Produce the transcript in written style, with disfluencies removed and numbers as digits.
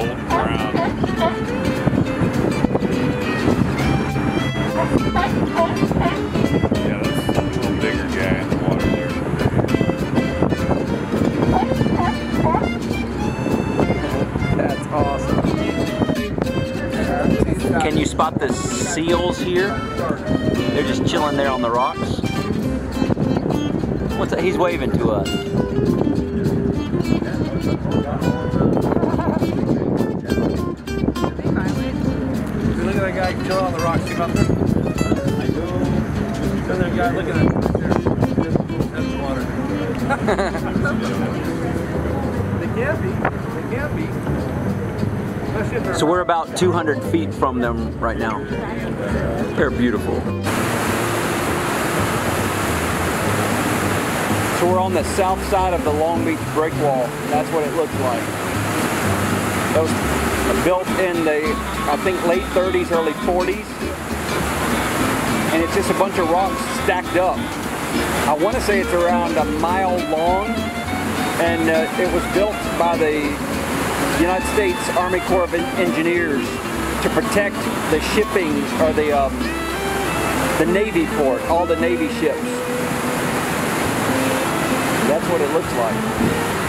golden brown. Yeah, that's a little bigger guy in the water there. That's awesome. Can you spot the seals here? They're just chilling there on the rocks. What's that? He's waving to us. Look at that guy chilling on the rocks. See about there? I do. Look at that guy looking at it right there. That's the water. They can't be. They can't be. So we're about 200 feet from them right now. They're beautiful. So we're on the south side of the Long Beach Breakwall. That's what it looks like. That was built in the, I think, late 30s, early 40s. And it's just a bunch of rocks stacked up. I want to say it's around a mile long. And it was built by the United States Army Corps of Engineers to protect the shipping, or the Navy port, all the Navy ships. That's what it looks like.